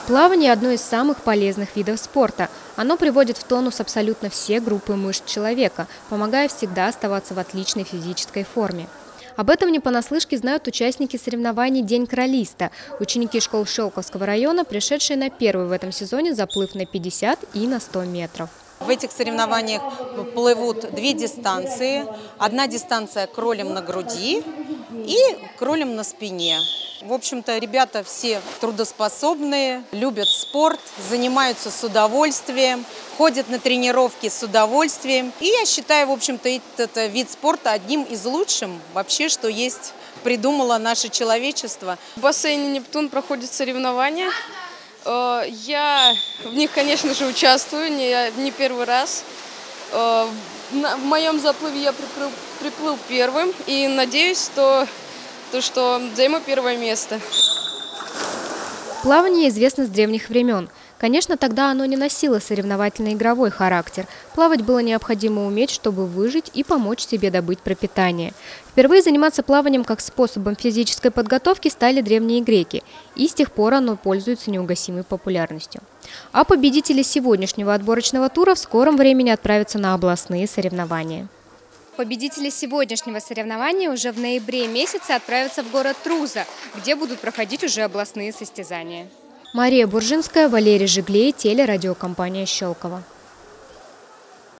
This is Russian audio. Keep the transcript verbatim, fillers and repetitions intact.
Плавание – одно из самых полезных видов спорта. Оно приводит в тонус абсолютно все группы мышц человека, помогая всегда оставаться в отличной физической форме. Об этом не понаслышке знают участники соревнований «День кролиста», ученики школ Щелковского района, пришедшие на первый в этом сезоне заплыв на пятьдесят и на сто метров. В этих соревнованиях плывут две дистанции. Одна дистанция кролем на груди и кролем на спине. В общем-то, ребята все трудоспособные, любят спорт, занимаются с удовольствием, ходят на тренировки с удовольствием. И я считаю, в общем-то, этот вид спорта одним из лучших вообще, что есть, придумало наше человечество. В бассейне «Нептун» проходят соревнования. Я в них, конечно же, участвую, не, не первый раз. В моем заплыве я приплыл, приплыл первым и надеюсь, что, то, что займу первое место. Плавание известно с древних времен. Конечно, тогда оно не носило соревновательно-игровой характер. Плавать было необходимо уметь, чтобы выжить и помочь себе добыть пропитание. Впервые заниматься плаванием как способом физической подготовки стали древние греки, и с тех пор оно пользуется неугасимой популярностью. А победители сегодняшнего отборочного тура в скором времени отправятся на областные соревнования. Победители сегодняшнего соревнования уже в ноябре месяце отправятся в город Труза, где будут проходить уже областные состязания. Мария Буржинская, Валерий Жиглей, телерадиокомпания Щелково.